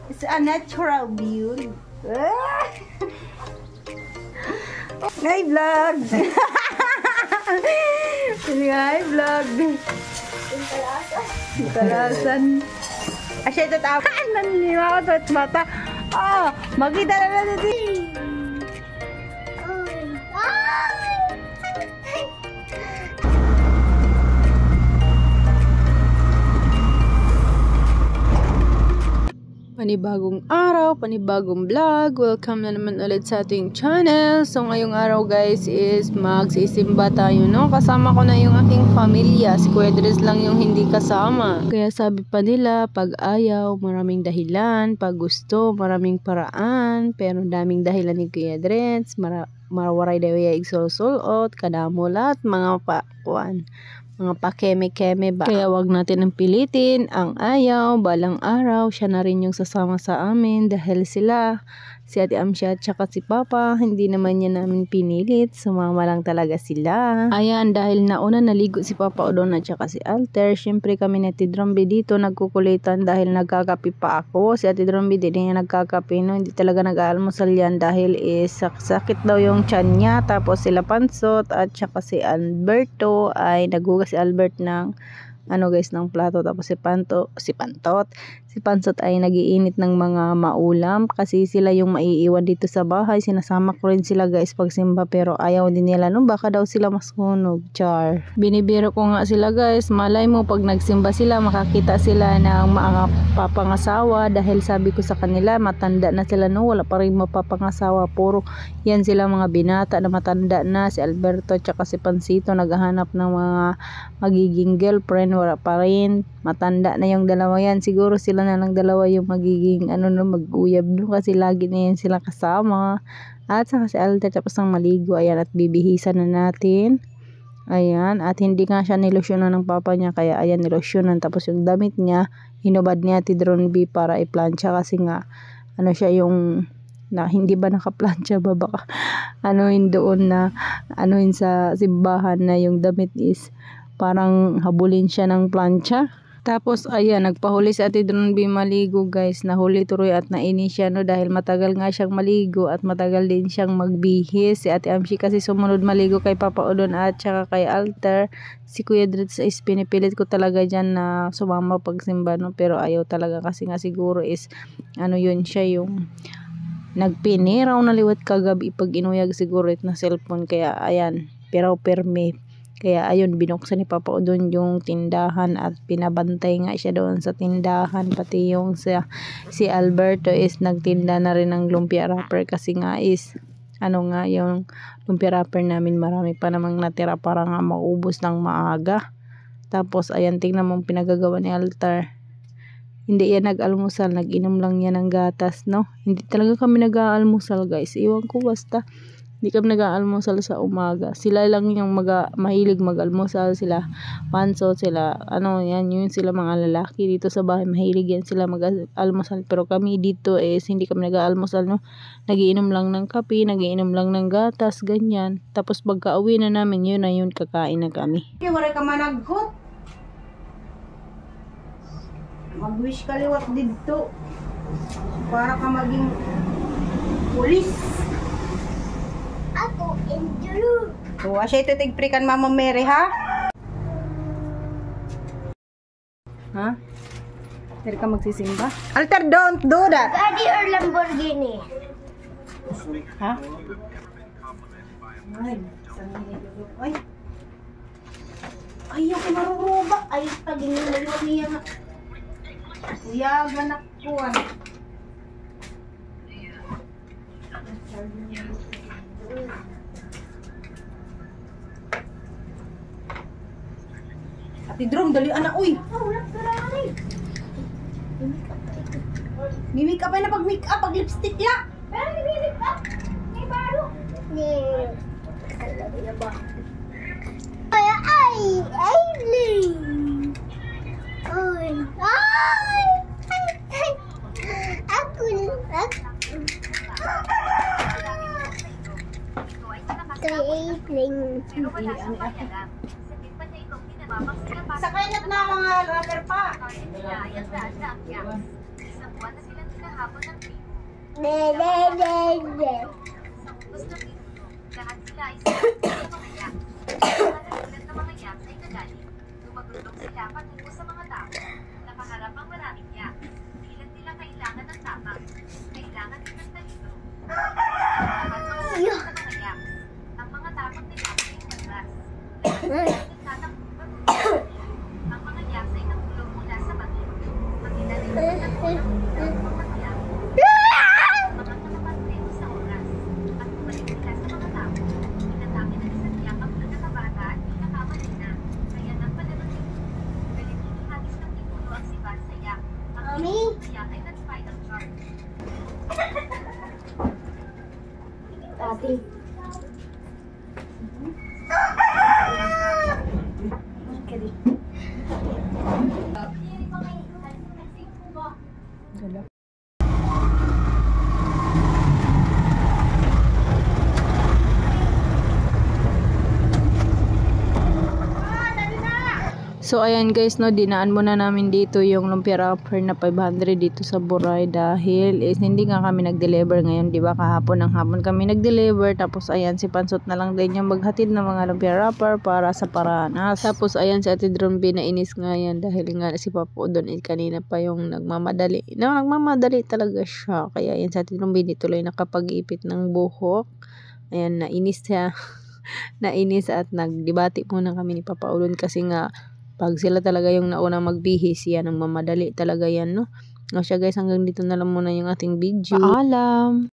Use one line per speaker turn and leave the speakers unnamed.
It's a natural beauty. Hi, vlog! Hi, vlog! Talasan. Asya ito tao. Naniniwa ko ito mata. Oh, magkita na natin dito. Panibagong araw, panibagong vlog. Welcome na naman ulit sa ating channel. So ngayong araw guys is magsisimba tayo, no? Kasama ko na yung aking pamilya. Si Kuya Dres lang yung hindi kasama. Kaya sabi pa nila, pag ayaw, maraming dahilan. Pag gusto, maraming paraan. Pero daming dahilan ni Kuya Dres. Marawaray daw yung igsulsulot, kadamulat, mga pakuan. Mga pakeme-keme ba. Kaya wag natin ang pilitin, ang ayaw, balang araw, siya na rin yung sasama sa amin dahil sila, si Ate Amsha at saka si Papa, hindi naman niya namin pinilit, sumama lang talaga sila. Ayan, dahil nauna naligo si Papa Odon at saka si Alter, syempre kami ni Ate Dromby dito nagkukulitan dahil nagkakape pa ako. Si Ate Dromby din niya nagkakape, no? Hindi talaga nag-aalmusal yan dahil sakit daw yung tiyan niya. Tapos sila Pansot at saka si Alberto ay naghugas si Albert ng guys ng plato, tapos si Pansot ay nagiinit ng mga maulam kasi sila yung maiiwan dito sa bahay. Sinasama ko rin sila guys pag simba pero ayaw din nila, no? Baka daw sila masunog, char. Binibiro ko nga sila guys, malay mo pag nagsimba sila makakita sila ng mga papangasawa dahil sabi ko sa kanila matanda na sila, no? Wala pa rin mapapangasawa, puro yan sila mga binata na matanda na. Si Alberto at saka si Pansito naghahanap ng mga magiging girlfriend, wala pa rin. Matanda na yung dalawa yan, siguro sila na lang dalawa yung magiging mag-uyab no, kasi lagi na yan sila kasama. At saka si Alter tapos ng maligo, ayan, at bibihisan na natin. Ayan, at hindi nga siya nilosyunan ng papa niya, kaya ayan nilosyunan. Tapos yung damit niya hinubad niya Ate Dromby para i-plancha kasi nga siya yung na hindi ba naka-plancha ba, baka doon na sa simbahan na yung damit is parang habulin siya ng plancha. Tapos ayan, nagpahuli si Ate Dromby maligo guys. Nahuli tuloy at nainis siya, no? Dahil matagal nga siyang maligo at matagal din siyang magbihis. Si Ate Amshi kasi sumunod maligo kay Papa Odon at saka kay Alter. Si Kuya Dres is pinipilit ko talaga dyan na sumama pagsimba, no? Pero ayaw talaga kasi nga siguro is yun siya yung nagpiniraw na liwat kagabi pag inuyag siguro na cellphone. Kaya ayan, pero perme. Kaya ayun, binuksan ni Papa Odon yung tindahan at pinabantay nga siya doon sa tindahan. Pati yung si Alberto is nagtinda na rin ng lumpia wrapper kasi nga is yung lumpia wrapper namin marami pa namang natira para nga maubos ng maaga. Tapos ayan, tingnan mong pinagagawa ni Alter. Hindi yan nag-almusal, nag-inom lang yan ng gatas, no? Hindi talaga kami nag-aalmusal guys, iwan ko, basta hindi kami nag-aalmusal sa umaga. Sila lang yung mahilig mag-almusal, sila Pansot, sila yun sila mga lalaki dito sa bahay, mahilig yan sila mag-almusal. Pero kami dito hindi kami nag-aalmusal, no? Nagiinom lang ng kape, nagiinom lang ng gatas, ganyan. Tapos pagka-uwi na namin, yun kakain na kami.
Okay, wala ka managot. Mag-wish ka liwat dito para ka maging pulis.
Ako enjoy.
So, asya ito tigprikan Mama Mary, ha? Ha? Pero ka magsisimba? Alter, don't do that!
Gaudi or Lamborghini?
Ha? Ay, ay. Ay, ako marurubak. Ay, pagingin na liwat niya nga. Kuya, ganak ko, Ate Drom, dali anak, uy! May make up na pag-make up, pag-lipstick la!
Pero may make up! May baro! Nee! Talaga na ba? Ay!
Sa kainat na mga rubber pa.
kahapon ng tribo. Ubus na pinuno, lahat sila ay sinabi sa mga yak. Mga nagulat na mga yak ay nagalit. Lumagundong sila patungo sa mga tao. Nakaharap ang maraming yak. Bilang nila kailangan ng tapang. Kailangan din ng talino. Lahat mga yak sa mga yak. Ang mga tapang nila ay nagras. Lahat nagtatakbo patungo. Ang mga yak ay nagulong mula sa bato. Makita rin ang nagulong ng mga yak. Mga nakapatid sa oras. At bumalik sila sa mga tao. Inatake na isang yak ang pinakabata at pinakamali na. Kaya nang palaman nito, galit hinihagis ng tipulo ang sibat sa yak. Ang
Mami?
tipulo sa yak ay nag-spinal charge.
Ate.
So ayan guys, no, dinaan muna namin dito yung lumpia wrapper na 500 dito sa Boracay dahil hindi nga kami nag-deliver ngayon, di ba? Kahapon ng hapon kami nag-deliver, tapos ayan si Pansot na lang din yung maghatid ng mga lumpia wrapper para sa Paranas. Tapos ayan si Ate Drumbi na inis nga yan dahil nga si Papo doon kanina pa yung nagmamadali. No, nagmamadali talaga siya. Kaya ayan si Ate Drumbi tuloy nakapag-ipit ng buhok. Ayan, nainis siya. Nainis at nagdebate muna kami ni Papa Udon kasi nga pag sila talaga yung naunang magbihis, yan ang mamadali talaga yan, no? O siya guys, hanggang dito na lang muna yung ating video. Paalam!